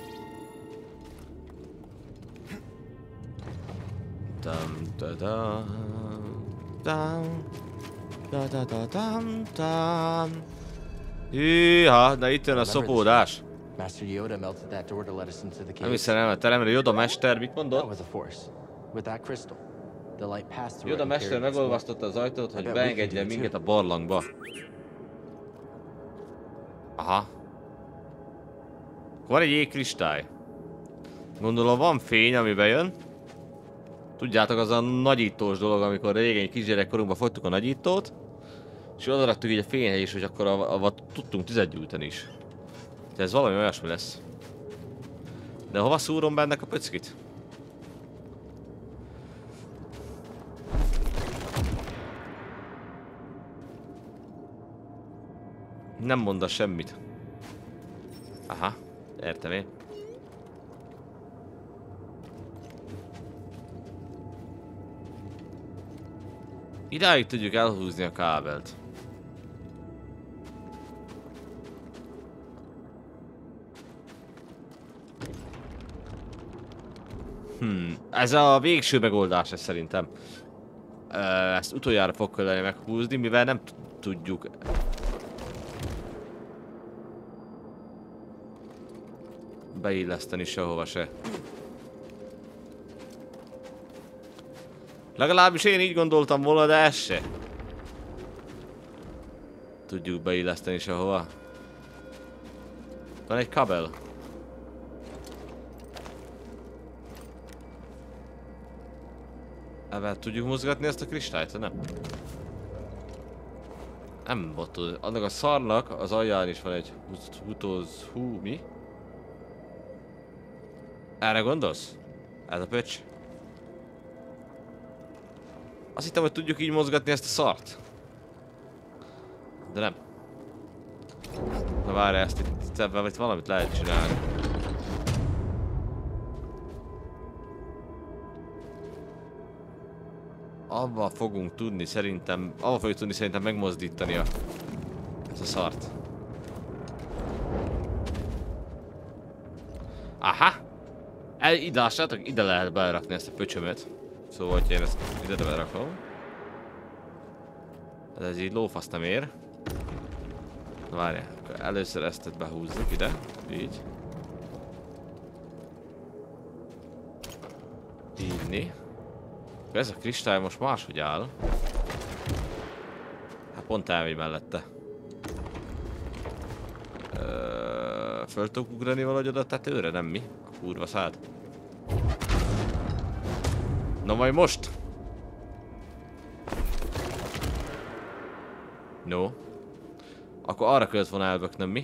Dum da da dum da da da dum dum. Hűha, de itt jön a szopódás. Master Yoda melted that door to let us into the cave. Nem hiszem, nem a teremre. Yoda mester, mit mondott? That was a force. With that crystal, the light passed through. Yoda mester megolvasztotta az ajtót, hogy beengedjen minket a barlangba. Aha. Van egy jégkristály. Gondolom van fény, ami bejön. Tudjátok, az a nagyítós dolog, amikor régen egy kisgyerekkorunkban fogytuk a nagyítót. És oda raktuk így a fényhez is, hogy akkor avval tudtunk tüzet gyújtani is. De ez valami olyasmi lesz. De hova szúrom be ennek a pöckit? Nem mondasz semmit. Aha, értem én. Idáig tudjuk elhúzni a kábelt. Hmm, ez a végső megoldás ez szerintem. Ezt utoljára fog kellene meghúzni, mivel nem tudjuk. Beilleszteni sehova se. Legalábbis én így gondoltam volna, de ez se. Tudjuk beilleszteni sehova. Van egy kabel. Ebben tudjuk mozgatni ezt a kristályt, nem? Nem botod. Annak a szarnak az alján is van egy hutóz... hú, mi? Erre gondolsz? Ez a pöcs? Azt hittem, hogy tudjuk így mozgatni ezt a szart. De nem. Na várj, ezt itt, ebben itt valamit lehet csinálni. Abba fogunk tudni szerintem, abba fogjuk tudni szerintem megmozdítani a, ezt a szart. Aha! El, ide lássátok, ide lehet belerakni ezt a pöcsömöt. Szóval, hogy én ezt ide belerakom. Ez így lófasz nem ér. Na várjál, Először ezt behúzzuk ide. Így. Így. Ez a kristály most máshogy áll. Hát pont elmegy mellette. Ö, föl tudok ugrani valahogy oda a tetőre? Nem mi? A kurva szád. Na majd most? No. Akkor arra költ volna elböknöm, mi?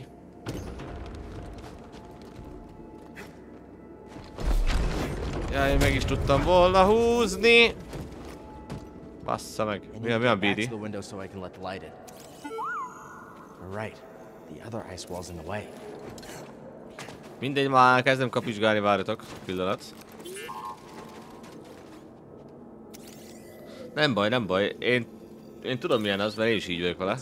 Jaj, én meg is tudtam volna húzni! Bassza meg. Mi a, mi a bídi? Mindegy, már kezdem kapizsgálni, várjatok. Pillanat. Nem baj, nem baj. Én, én tudom milyen az, mert én is így vagyok vele.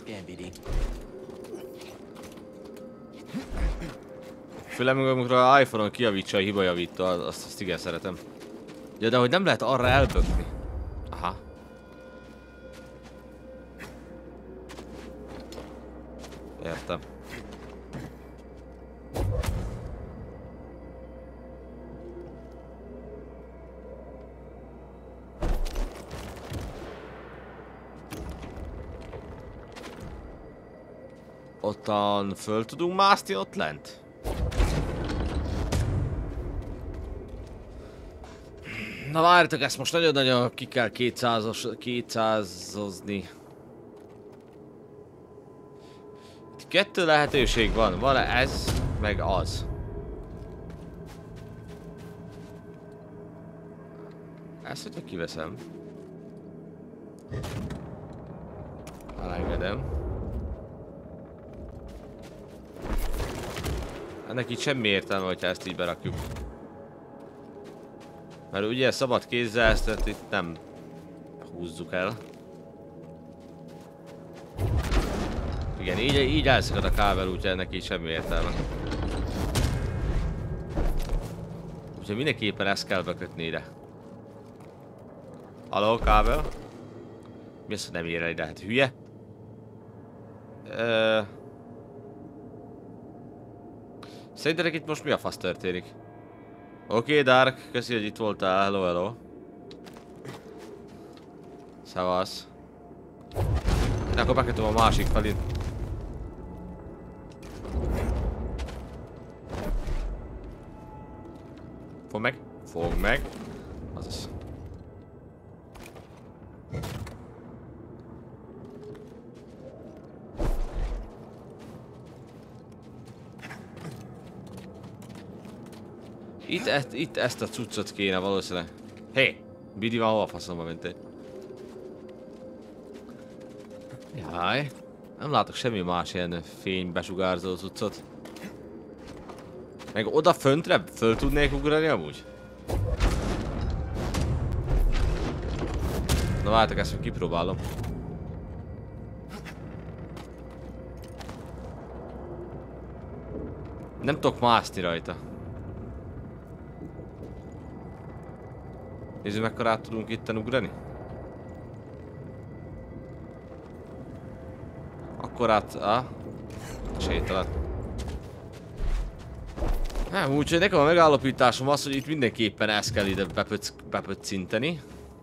Főleg amikor az iPhone-on kijavítsa a hibajavító, azt, azt igen szeretem. Ja, de hogy nem lehet arra elbökni. Aha. Értem. Ottan föl tudunk mászni ott lent? Na várjatok, ezt most nagyon-nagyon ki kell kétszázozni. Itt kettő lehetőség van. Van ez, meg az. Ezt, hogyha kiveszem. Elengedem. Ennek itt semmi értelme, hogyha ezt így berakjuk. Mert ugye szabad kézzel ezt itt nem húzzuk el. Igen, így, így elszakad a kábel, úgyhogy ennek így semmi értelme. Úgyhogy mindenképpen ezt kell bekötni ide. Halló, kábel? Mi az, hogy nem ér el ide? Hát hülye? Ö... Szerintetek itt most mi a fasz történik? Oké, okay, Dark, köszi, hogy itt voltál. Hello, hello. Szevasz. De akkor bekötöm a másik felén. Fogd meg. Fogd meg. Azaz. Itt, ezt, itt ezt a cuccot kéne valószínűleg. Hé! Hey, Bidi van hova faszomba mentél? Jaj. Nem látok semmi más ilyen fénybesugárzó cuccot. Meg oda föntre föl tudnék ugrani amúgy? Na várjátok, ezt még kipróbálom. Nem tudok mászni rajta. Nézzük, mekkora át tudunk itten ugrani. Akkor át... Ah, sétalat. Nem, úgyhogy nekem a megállapításom az, hogy itt mindenképpen ezt kell ide bepöc, bepöccinteni.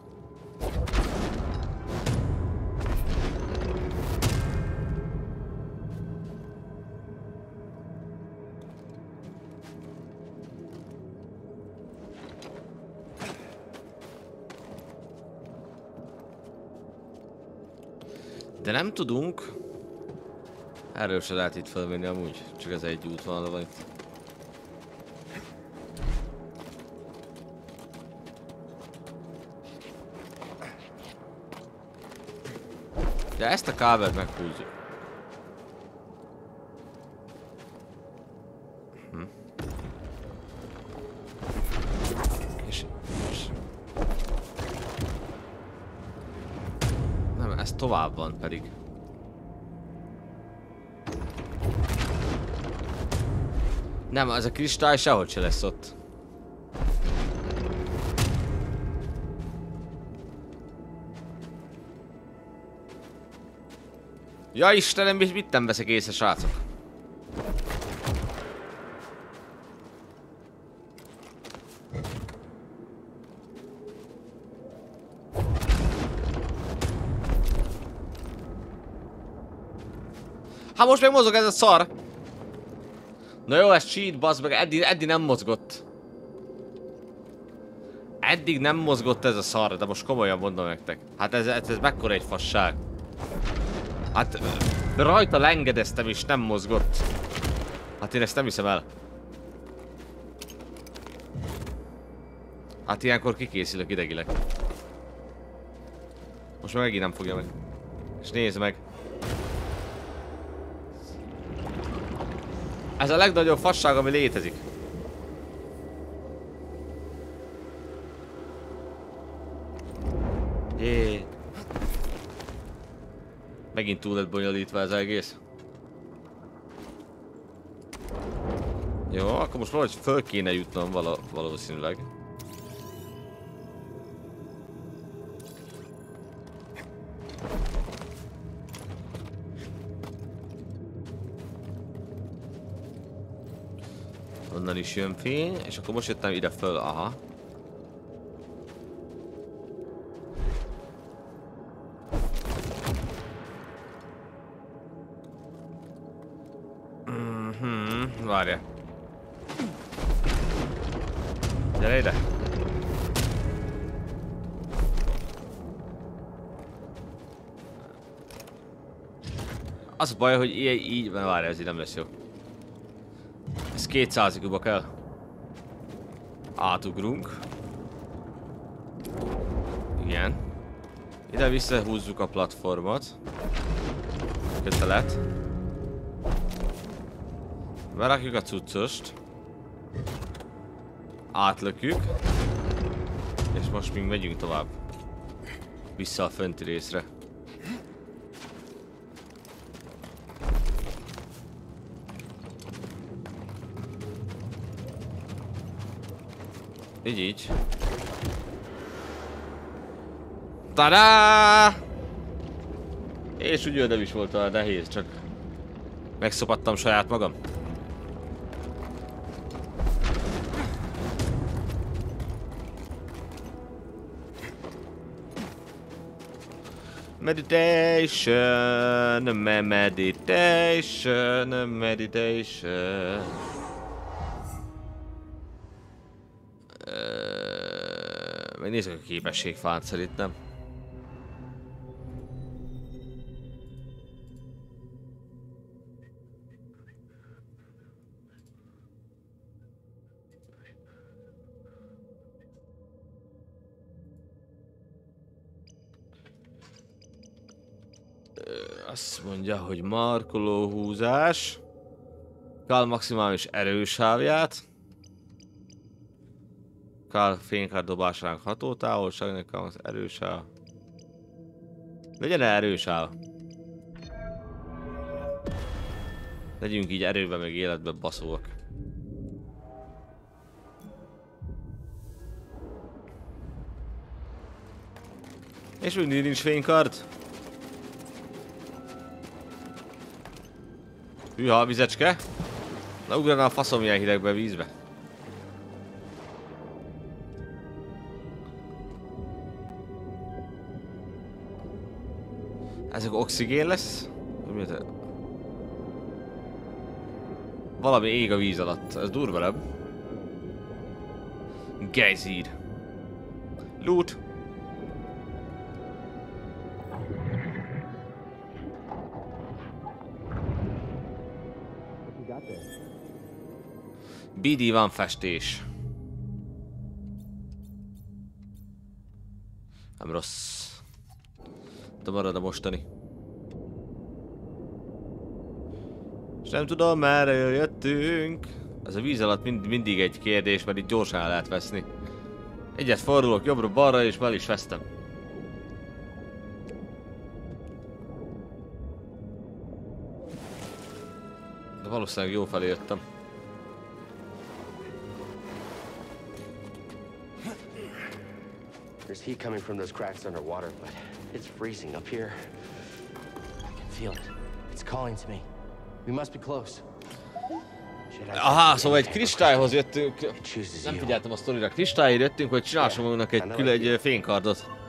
De nem tudunk. Erről se lehet itt felvenni amúgy, csak ez egy útvonal van itt. De ezt a kábelt meghúzzuk. Hm. És, és... Nem, ez tovább van pedig. Nem, az a kristály sehogy se lesz ott. Ja Istenem, mit nem veszek észre, srácok? Hát most meg mozog ez a szar! Na jó, ez cheat, bazd meg, eddig, eddig nem mozgott. Eddig nem mozgott ez a szar, de most komolyan mondom nektek. Hát ez, ez, ez mekkora egy fasság. Hát rajta lengedeztem és nem mozgott. Hát én ezt nem hiszem el. Hát ilyenkor kikészülök idegileg. Most meg megint nem fogja meg. És nézd meg. Ez a legnagyobb fasság, ami létezik. Jé. Megint túl lett bonyolítva ez egész. Jó, akkor most valahogy föl kéne jutnom vala, valószínűleg. Onnan is jön fény, és akkor most jöttem ide föl, aha. Mhm, várja. Gyere ide. Az a baj, hogy így, így várja, ez így nem lesz jó. Ez kétszáziguba kell. Átugrunk. Igen. Ide visszahúzzuk a platformot. Kötelet. Berakjuk a cuccost. Átlökjük. És most még megyünk tovább. Vissza a fönti részre. Így így. Tadá! És úgy nem is volt olyan nehéz, csak megszopattam saját magam. Meditation, meditation, meditation. Megnézzük a képességfát szerintem. Azt mondja, hogy markolóhúzás. Kál maximális erősávját. Kál fénykár dobásának hatótávolságnak az erősáv. Legyen erősáv. Legyünk így erőben meg életben baszóak. És mindig nincs fénykard. Hűha, a vizecske. Na ugrana a faszom ilyen hidegbe vízbe. Ezek oxigén lesz? Valami ég a víz alatt. Ez durva, nem? Gejzír. Loot. bé dé van festés. Nem rossz. De marad a mostani. És nem tudom, merre jöttünk. Ez a víz alatt mind, mindig egy kérdés, mert itt gyorsan el lehet veszni. Egyet fordulok jobbra-balra és fel is vesztem. De valószínűleg jó felé jöttem. There's heat coming from those cracks underwater, but it's freezing up here. I can feel it. It's calling to me. We must be close. Aha, szóval egy kristályhoz jöttünk. Nem figyeltem a sztorira. Kristályért jöttünk, hogy csinálsunk magunknak egy külön egy fénykardot.